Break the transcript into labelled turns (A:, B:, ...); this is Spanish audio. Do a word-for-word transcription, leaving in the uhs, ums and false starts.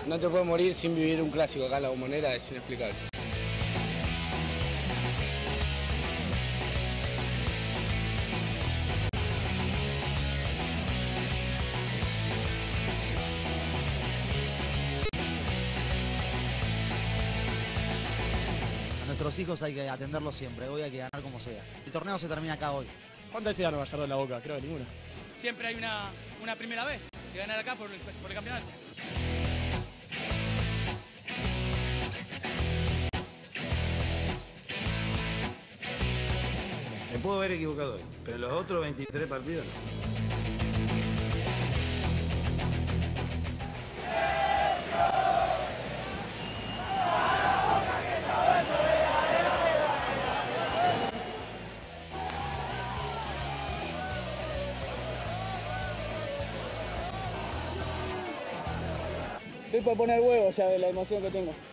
A: No te puedes morir sin vivir un clásico acá en La Bombonera, es inexplicable.
B: A nuestros hijos hay que atenderlos siempre, hoy hay que ganar como sea. El torneo se termina acá hoy.
C: ¿Cuántas veces ganó Gallardo en la Boca? Creo que ninguna.
D: Siempre hay una, una primera vez que ganar acá por el, por el campeonato.
E: Me puedo haber equivocado hoy, pero los otros veintitrés partidos no.
A: Estoy por poner huevos ya de la emoción que tengo.